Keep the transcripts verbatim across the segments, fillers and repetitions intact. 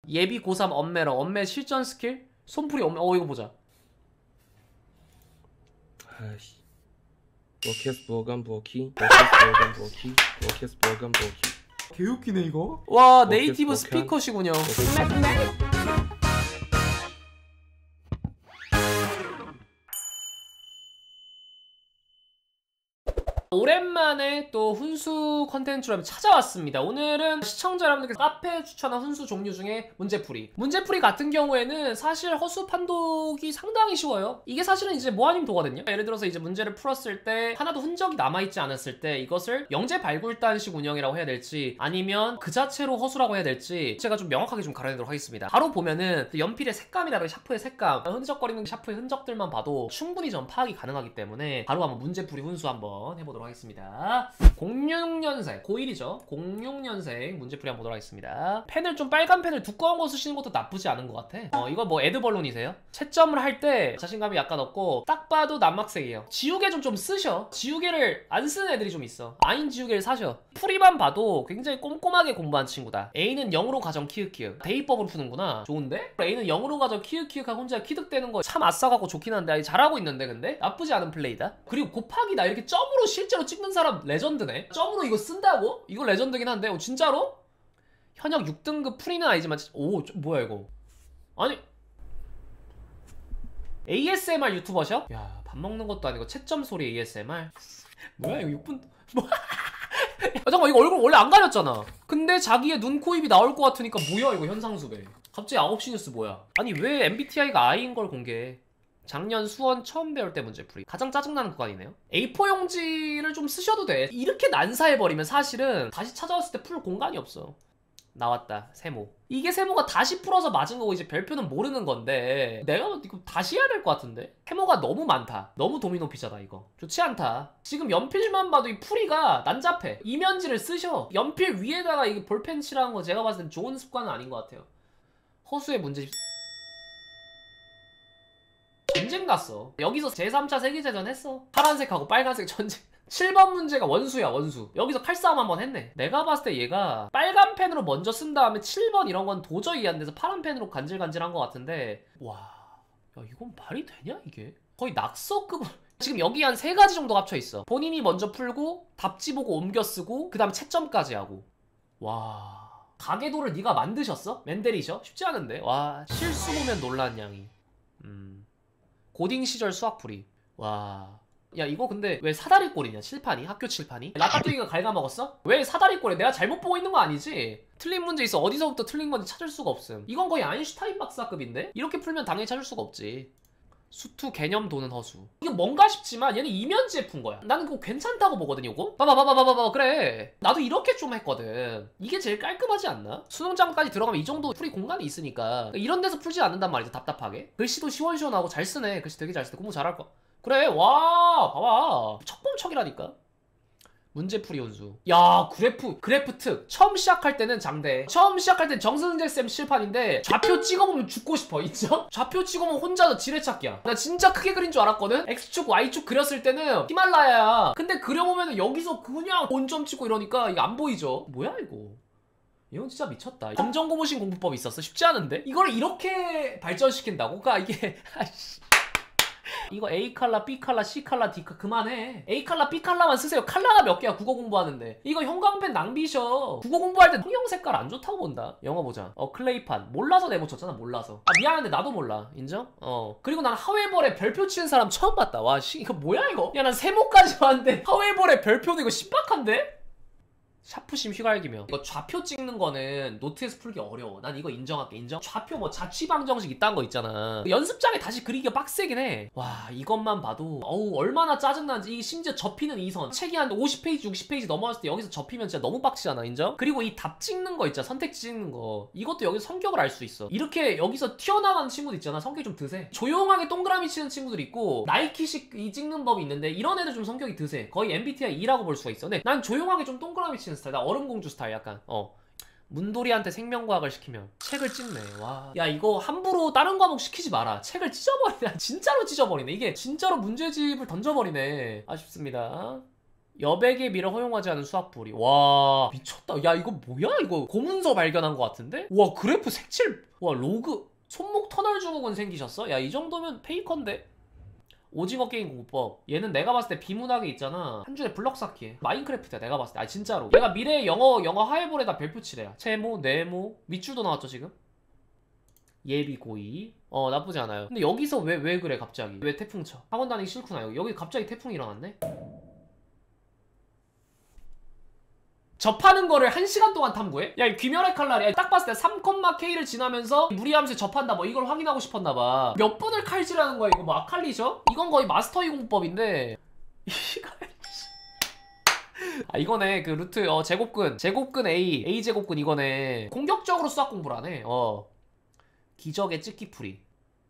예비 고삼 엄매러 엄매 실전 스킬? 손풀이 엄매. 어 이거 보자. 아이씨. 워키에스 부어간 부어키 워키에스 부어간 부어키 워키에스 부어간 부어키. 개웃기네 이거. 와 네이티브 워키에스 부어간. 스피커시군요. 오랜만에 또 훈수 컨텐츠로 찾아왔습니다. 오늘은 시청자 여러분들께서 카페에 추천한 훈수 종류 중에 문제풀이. 문제풀이 같은 경우에는 사실 허수 판독이 상당히 쉬워요. 이게 사실은 이제 모아님 도거든요. 예를 들어서 이제 문제를 풀었을 때 하나도 흔적이 남아있지 않았을 때 이것을 영재 발굴단식 운영이라고 해야 될지 아니면 그 자체로 허수라고 해야 될지 제가 좀 명확하게 좀 가려내도록 하겠습니다. 바로 보면은 연필의 색감이라든지 샤프의 색감, 흔적거리는 샤프의 흔적들만 봐도 충분히 전 파악이 가능하기 때문에 바로 한번 문제풀이 훈수 한번 해보도록 하겠습니다. 공육 년생, 고일이죠. 공육 년생 문제풀이 한번 보도록 하겠습니다. 펜을 좀 빨간 펜을 두꺼운 거 쓰시는 것도 나쁘지 않은 것 같아. 어 이거 뭐 에드벌룬이세요? 채점을 할 때 자신감이 약간 없고 딱 봐도 남막색이에요. 지우개 좀 좀 쓰셔. 지우개를 안 쓰는 애들이 좀 있어. 아인 지우개를 사셔. 풀이만 봐도 굉장히 꼼꼼하게 공부한 친구다. A는 영으로 가정 키읔키읔. 대입법으로 푸는구나. 좋은데? A는 영으로 가정 키읔키읔하고 혼자 키득대는 거 참 아싸갖고 좋긴 한데 아니, 잘하고 있는데 근데? 나쁘지 않은 플레이다. 그리고 곱하기다 이렇게 점으로 실제로 찍는 사람 레전드네. 점으로 이거 쓴다고? 이거 레전드긴 한데 어, 진짜로? 현역 육 등급 풀이는 아니지만 오 뭐야 이거. 아니 에이에스엠알 유튜버셔? 야 밥 먹는 것도 아니고 채점 소리 에이에스엠알? 뭐야 이거 육 분 뭐... 아, 잠깐만 이거 얼굴 원래 안 가렸잖아. 근데 자기의 눈, 코, 입이 나올 것 같으니까 뭐야 이거 현상수배. 갑자기 아홉 시 뉴스 뭐야. 아니 왜 엠비티아이가 아이인 걸 공개해. 작년 수원 처음 배울 때 문제풀이. 가장 짜증나는 구간이네요. 에이 사 용지를 좀 쓰셔도 돼. 이렇게 난사해버리면 사실은 다시 찾아왔을 때 풀 공간이 없어. 나왔다 세모. 이게 세모가 다시 풀어서 맞은 거고 이제 별표는 모르는 건데 내가 이거 다시 해야 될 것 같은데? 세모가 너무 많다. 너무 도미노 피자다 이거. 좋지 않다. 지금 연필만 봐도 이 풀이가 난잡해. 이면지를 쓰셔. 연필 위에다가 이게 볼펜 칠하는 거 제가 봤을 땐 좋은 습관은 아닌 것 같아요. 허수의 문제 전쟁 났어. 여기서 제삼 차 세계대전 했어. 파란색하고 빨간색 전쟁. 칠 번 문제가 원수야 원수. 여기서 칼싸움 한번 했네. 내가 봤을 때 얘가 빨간 펜으로 먼저 쓴 다음에 칠 번 이런 건 도저히 안 돼서 파란 펜으로 간질간질한 것 같은데 와, 야 이건 말이 되냐 이게? 거의 낙서급을 지금 여기 한 세 가지 정도 합쳐 있어. 본인이 먼저 풀고 답지 보고 옮겨 쓰고 그 다음 채점까지 하고. 와, 가계도를 네가 만드셨어? 맨데리셔? 쉽지 않은데. 와, 실수 보면 놀란 양이. 음, 고딩 시절 수학풀이. 와, 야 이거 근데 왜 사다리꼴이냐 칠판이? 학교 칠판이? 라따뚜이가 갉아먹었어? 왜 사다리꼴에 내가 잘못 보고 있는 거 아니지? 틀린 문제 있어. 어디서부터 틀린 건지 찾을 수가 없음. 이건 거의 아인슈타인 박사급인데? 이렇게 풀면 당연히 찾을 수가 없지. 수투 개념 도는 허수. 이게 뭔가 싶지만 얘는 이면지에 푼 거야. 나는 그거 괜찮다고 보거든 이거. 봐봐봐봐봐봐. 그래 나도 이렇게 좀 했거든. 이게 제일 깔끔하지 않나? 수능장까지 들어가면 이 정도 풀이 공간이 있으니까 이런 데서 풀지 않는단 말이지 답답하게. 글씨도 시원시원하고 잘 쓰네. 글씨 되게 잘 쓰네. 공부 잘할 거. 그래 와 봐봐 척봉척이라니까. 문제풀이 혼수. 야 그래프 그래프 특. 처음 시작할 때는 장대. 처음 시작할 땐 정선재쌤 실판인데 좌표 찍어보면 죽고 싶어. 인정? 좌표 찍어보면 혼자서 지뢰찾기야. 나 진짜 크게 그린 줄 알았거든? X축 Y축 그렸을 때는 히말라야야. 근데 그려보면 여기서 그냥 본점 찍고 이러니까 이게 안 보이죠? 뭐야 이거. 이건 진짜 미쳤다. 검정고무신 공부법이 있었어. 쉽지 않은데? 이걸 이렇게 발전시킨다고? 그니까 이게 아이씨. 이거 A 칼라, B 칼라, C 칼라, D 칼라 그만해. A 칼라, B 칼라만 쓰세요. 칼라가 몇 개야 국어 공부하는데. 이거 형광펜 낭비셔. 국어 공부할 때 형형 색깔 안 좋다고 본다. 영어 보자. 어 클레이판. 몰라서 네모 쳤잖아. 몰라서. 아 미안한데 나도 몰라. 인정? 어. 그리고 난 하웨벌에 별표 치는 사람 처음 봤다. 와 씨 이거 뭐야 이거. 야 난 세모까지 봤는데 하웨벌에 별표는 이거 신박한데? 샤프심 휘갈기며. 이거 좌표 찍는 거는 노트에서 풀기 어려워. 난 이거 인정할게. 인정? 좌표 뭐 자취방정식 이딴 거 있잖아. 연습장에 다시 그리기가 빡세긴 해. 와 이것만 봐도 어우 얼마나 짜증나는지. 이게 심지어 접히는 이 선. 책이 한 오십 페이지 육십 페이지 넘어왔을 때 여기서 접히면 진짜 너무 빡치잖아. 인정? 그리고 이 답 찍는 거 있잖아. 선택지 찍는 거. 이것도 여기서 성격을 알 수 있어. 이렇게 여기서 튀어나가는 친구도 있잖아. 성격이 좀 드세. 조용하게 동그라미 치는 친구들 있고 나이키식 이 찍는 법이 있는데 이런 애들 좀 성격이 드세. 거의 엠비티아이 이라고 볼 수가 있어. 근데 난 조용하게 좀 동그라미 치는 스타일. 나 얼음공주 스타일 약간. 어 문돌이한테 생명과학을 시키면 책을 찢네. 와. 야 이거 함부로 다른 과목 시키지 마라. 책을 찢어버리네. 진짜로 찢어버리네. 이게 진짜로 문제집을 던져버리네. 아쉽습니다. 여백의 미를 허용하지 않은 수학풀이. 와 미쳤다. 야 이거 뭐야 이거 고문서 발견한 것 같은데? 와 그래프 색칠. 와 로그 손목 터널 증후군 생기셨어? 야 이 정도면 페이커인데? 오징어 게임 공부법. 얘는 내가 봤을 때 비문학에 있잖아. 한 줄에 블럭 쌓기. 마인크래프트야 내가 봤을 때. 아 진짜로. 얘가 미래의 영어 영어 하이볼에다 별표 칠해야. 채모, 네모, 밑줄도 나왔죠 지금? 예비 고의. 어 나쁘지 않아요. 근데 여기서 왜 왜 그래 갑자기? 왜 태풍 쳐? 학원 다니기 싫구나. 여기 여기 갑자기 태풍이 일어났네? 접하는 거를 한 시간 동안 탐구해? 야, 이 귀멸의 칼날이 딱 봤을 때 삼 K를 지나면서 무리함수 접한다 뭐 이걸 확인하고 싶었나봐. 몇 분을 칼질하는 거야 이거 뭐 아칼리죠? 이건 거의 마스터이 공법인데 이거 아 이거네 그 루트 어 제곱근 제곱근 A A 제곱근 이거네. 공격적으로 수학 공부를 하네. 어 기적의 찍기풀이.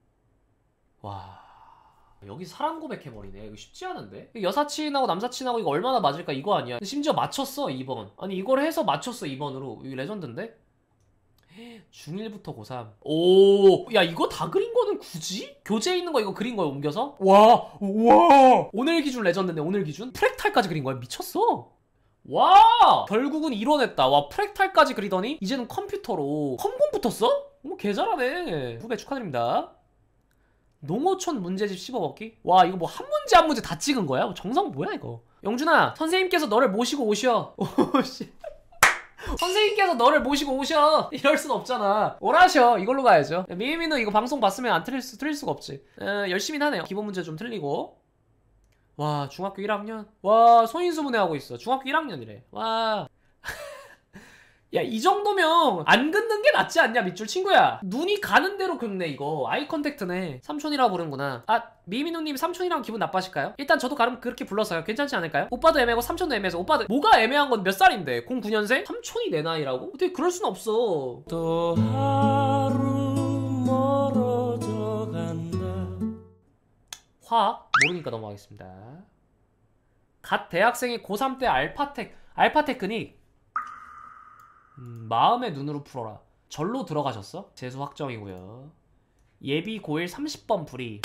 와 여기 사랑 고백해버리네. 이거 쉽지 않은데? 여사친하고 남사친하고 이거 얼마나 맞을까 이거 아니야. 심지어 맞췄어 이 번. 아니 이걸 해서 맞췄어 이 번으로. 이거 레전드인데? 중일부터 고삼. 오, 야 이거 다 그린 거는 굳이? 교재에 있는 거 이거 그린 거야 옮겨서? 와, 와. 오늘 기준 레전드인데 오늘 기준? 프랙탈까지 그린 거야. 미쳤어. 와, 결국은 이뤄냈다. 와, 프랙탈까지 그리더니 이제는 컴퓨터로 컴공 붙었어? 어머 개 잘하네. 후배 축하드립니다. 농어촌 문제집 씹어먹기? 와 이거 뭐 한 문제 한 문제 다 찍은 거야? 뭐 정성 뭐야 이거? 영준아 선생님께서 너를 모시고 오셔. 오씨 선생님께서 너를 모시고 오셔. 이럴 순 없잖아. 오라셔. 이걸로 가야죠. 미미는 이거 방송 봤으면 안 틀릴, 수, 틀릴 수가 없지. 에, 열심히 하네요. 기본 문제 좀 틀리고. 와 중학교 일 학년? 와 소인수문회 하고 있어. 중학교 일 학년이래. 와 야 이 정도면 안 긋는 게 낫지 않냐 밑줄 친구야. 눈이 가는 대로 긋네 이거. 아이 컨택트네. 삼촌이라고 부르는구나. 아 미민우님 삼촌이랑 기분 나빠하실까요? 일단 저도 가름 그렇게 불러서요. 괜찮지 않을까요? 오빠도 애매하고 삼촌도 애매해서. 오빠도 뭐가 애매한 건 몇 살인데? 공구 년생? 삼촌이 내 나이라고? 어떻게 그럴 순 없어. 또 하루 멀어져 간다. 화학 모르니까 넘어가겠습니다. 갓 대학생이 고삼 때 알파텍 알파 테크닉 음, 마음의 눈으로 풀어라. 절로 들어가셨어? 재수 확정이고요. 예비 고일 삼십 번 불이.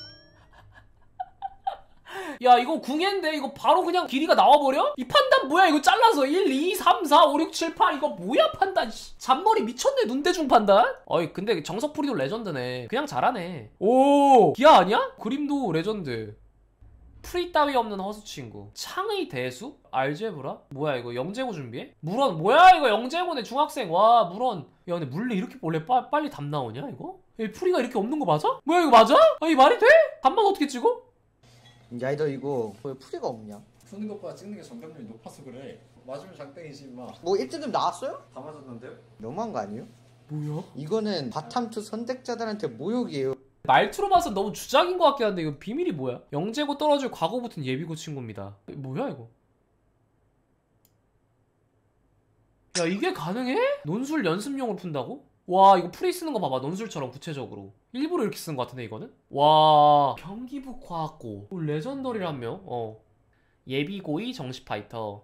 야 이거 궁예인데 이거 바로 그냥 길이가 나와버려? 이 판단 뭐야 이거 잘라서 일, 이, 삼, 사, 오, 육, 칠, 팔 이거 뭐야 판단. 잔머리 미쳤네. 눈대중 판단. 어이 근데 정석풀이도 레전드네. 그냥 잘하네. 오 기아 아니야? 그림도 레전드. 프리 따위 없는 허수친구. 창의 대수? 알제브라? 뭐야 이거 영재고 준비해? 물원 뭐야 이거 영재고네 중학생. 와 물원. 야 근데 물리 이렇게 원래 빠, 빨리 답 나오냐 이거? 이 풀이가 이렇게 없는 거 맞아? 뭐야 이거 맞아? 아 이 말이 돼? 답만 어떻게 찍어? 야 너 이거 왜 풀이가 없냐? 푸는 것보다 찍는 게 정답률이 높아서 그래. 맞으면 장땡이지 임마. 뭐 일 등급 나왔어요? 다 맞았는데요? 너무한 거 아니에요? 뭐야? 이거는 바탐투 선택자들한테 모욕이에요. 말투로 봐서 너무 주작인 것 같긴 한데 이거 비밀이 뭐야? 영재고 떨어질 과거 붙은 예비고 친구입니다. 뭐야 이거? 야 이게 가능해? 논술 연습용으로 푼다고? 와 이거 풀이 쓰는 거 봐봐. 논술처럼 구체적으로 일부러 이렇게 쓰는 것 같은데 이거는? 와 경기북 과학고 오, 레전더리란 명? 어 예비고이 정시 파이터.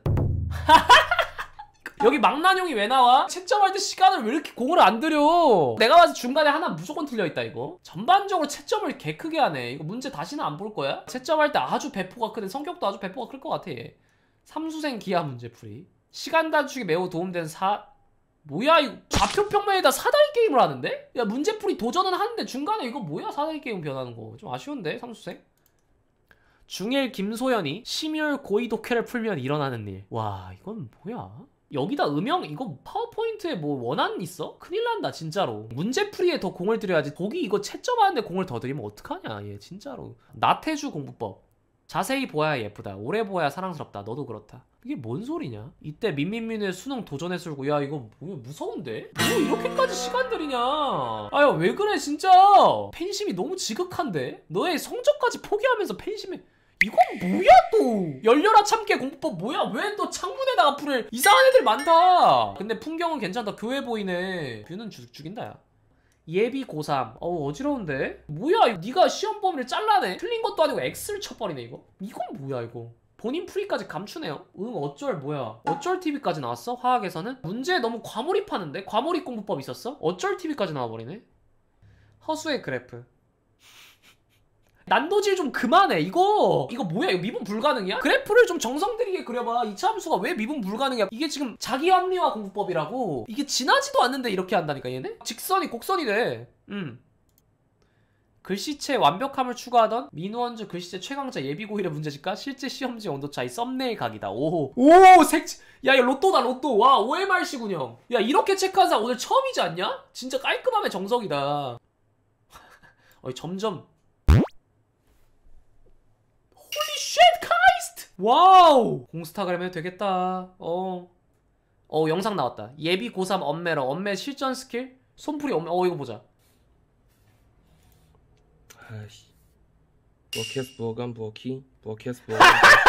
여기 망나뇽이 왜 나와? 채점할 때 시간을 왜 이렇게 공을 안 들여? 내가 봐서 중간에 하나 무조건 틀려있다 이거. 전반적으로 채점을 개 크게 하네. 이거 문제 다시는 안 볼 거야? 채점할 때 아주 배포가 크네. 성격도 아주 배포가 클 것 같아 얘. 삼수생 기하 문제풀이. 시간 단축에 매우 도움되는 사... 뭐야 이거 좌표 평면에다 사다리 게임을 하는데? 야 문제풀이 도전은 하는데 중간에 이거 뭐야 사다리 게임 변하는 거. 좀 아쉬운데 삼수생? 중일 김소연이 심율 고의 독해를 풀면 일어나는 일. 와 이건 뭐야? 여기다 음영 이거 파워포인트에 뭐 원한 있어? 큰일 난다 진짜로. 문제풀이에 더 공을 들여야지. 거기 이거 채점하는데 공을 더 들이면 어떡하냐 얘 진짜로. 나태주 공부법. 자세히 보아야 예쁘다. 오래 보아야 사랑스럽다. 너도 그렇다. 이게 뭔 소리냐? 이때 민민민의 수능 도전에 쓸고. 야 이거 뭐야 무서운데? 뭐 이렇게까지 시간 들이냐? 아야 왜 그래 진짜. 팬심이 너무 지극한데? 너의 성적까지 포기하면서 팬심에. 이건 뭐야 또? 열려라 참깨 공부법 뭐야? 왜 또 창문에다가 풀을. 이상한 애들 많다. 근데 풍경은 괜찮다. 교회 보이네. 뷰는 죽, 죽인다 야. 예비 고삼. 어우 어지러운데? 뭐야 네가 시험 범위를 잘라내. 틀린 것도 아니고 X를 쳐버리네 이거. 이건 뭐야 이거. 본인 풀이까지 감추네요. 응 어쩔 뭐야. 어쩔 티비까지 나왔어? 화학에서는? 문제에 너무 과몰입하는데? 과몰입 공부법 있었어? 어쩔 티비까지 나와버리네. 허수의 그래프. 난도질 좀 그만해. 이거 이거 뭐야? 이거 미분 불가능이야? 그래프를 좀 정성 들이게 그려봐. 이 차 함수가 왜 미분 불가능이야? 이게 지금 자기 합리화 공부법이라고. 이게 지나지도 않는데 이렇게 한다니까 얘네? 직선이 곡선이 돼. 음. 글씨체 완벽함을 추구하던 민우원주 글씨체 최강자 예비고일의 문제집과 실제 시험지 온도차이 썸네일 각이다. 오, 오, 색, 야, 이거 로또다, 로또. 와, 오엠알씨군요. 야, 이렇게 체크한 사람 오늘 처음이지 않냐? 진짜 깔끔함의 정석이다. 어이, 점점. 홀리 쉣, 카이스트! 와우! 공스타그램 해도 되겠다. 어. 어, 영상 나왔다. 예비 고삼 엄매러, 엄매 실전 스킬? 손풀이 엄매, 어, 이거 보자. 아이씨. 워캐스 부어간 부어키, 워캐스 부어간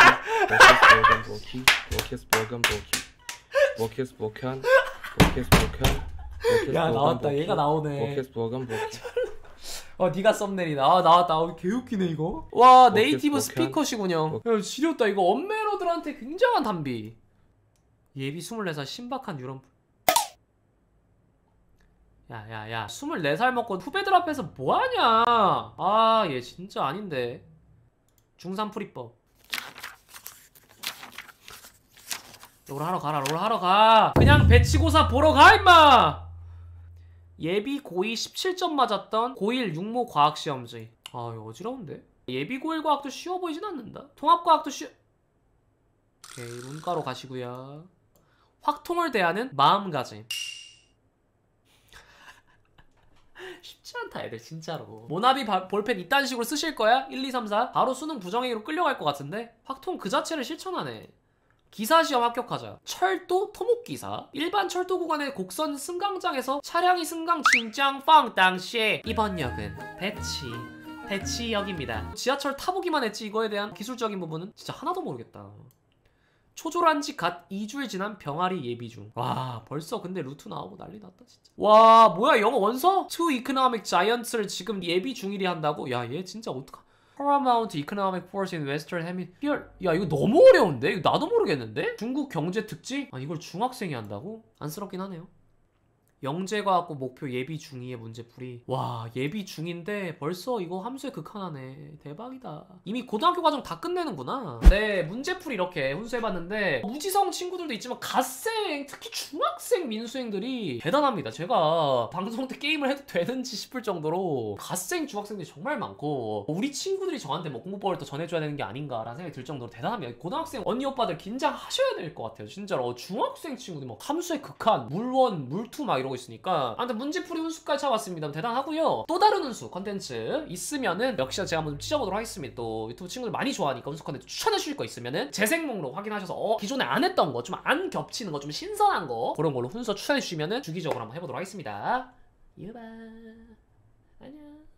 부어키, 워캐스 부어간 부어키, 워캐스 부어간 부어키, 워캐스 부어칸, 워캐스 부어칸, 워캐스 야, 부어간 나왔다. 부어키, 얘가 나오네. 워캐스 부어간 부어키. 어, 니가 썸네일이다. 아, 나왔다. 어, 개웃기네, 이거. 와, 워캐스 네이티브 워캐. 스피커시군요. 야, 지렸다. 이거 엄메로들한테 굉장한 단비. 예비 스물네 살 신박한 유럽. 야, 야, 야. 스물네 살 먹고 후배들 앞에서 뭐하냐. 아, 얘 진짜 아닌데. 중삼 풀이법. 롤 하러 가라, 롤 하러 가. 그냥 배치고사 보러 가, 임마. 예비 고이 십칠 점 맞았던 고일 육모 과학시험지. 아, 이거 어지러운데? 예비 고일 과학도 쉬워 보이진 않는다. 통합과학도 쉬워. 오케이, 문과로 가시고요. 확통을 대하는 마음가짐. 쉽지 않다, 애들 진짜로. 모나비 바, 볼펜 이딴 식으로 쓰실 거야? 일, 이, 삼, 사? 바로 수능 부정행위로 끌려갈 것 같은데? 확통 그 자체를 실천하네. 기사시험 합격하자. 철도 토목기사. 일반 철도 구간의 곡선 승강장에서 차량이 승강 진짱 빵 당시에 이번 역은 대치 대치역입니다. 지하철 타보기만 했지 이거에 대한 기술적인 부분은 진짜 하나도 모르겠다. 초졸한 지 갓 이 주일 지난 병아리 예비 중. 와, 벌써 근데 루트 나오고 난리 났다 진짜. 와, 뭐야, 영어 원서? Two Economic Giants를 지금 예비 중일이 한다고? 야, 얘 진짜 어떡하. Paramount Economic Force in Western Hemisphere. 야, 이거 너무 어려운데? 이거 나도 모르겠는데? 중국 경제 특집? 아, 이걸 중학생이 한다고? 안쓰럽긴 하네요. 영재과학고 목표 예비 중이의 문제풀이. 와, 예비 중인데 벌써 이거 함수에 극한하네. 대박이다. 이미 고등학교 과정 다 끝내는구나. 네, 문제풀이 이렇게 훈수해봤는데 무지성 친구들도 있지만 갓생, 특히 중학생 민수생들이 대단합니다. 제가 방송 때 게임을 해도 되는지 싶을 정도로 갓생 중학생들이 정말 많고, 우리 친구들이 저한테 뭐 공부법을 더 전해줘야 되는 게 아닌가라는 생각이 들 정도로 대단합니다. 고등학생 언니 오빠들 긴장하셔야 될 것 같아요. 진짜로. 중학생 친구들 막 함수의 극한, 물원, 물투 막 이러고 있으니까. 아무튼 문제풀이 훈수까지 잡았습니다. 대단하고요. 또 다른 훈수 컨텐츠 있으면은 역시나 제가 한번 좀 찢어보도록 하겠습니다. 또 유튜브 친구들 많이 좋아하니까 훈수 컨텐츠 추천해 주실 거 있으면은 재생 목록 확인하셔서 어, 기존에 안 했던 거, 좀 안 겹치는 거, 좀 신선한 거, 그런 걸로 훈수 추천해 주시면은 주기적으로 한번 해보도록 하겠습니다. 유바 안녕.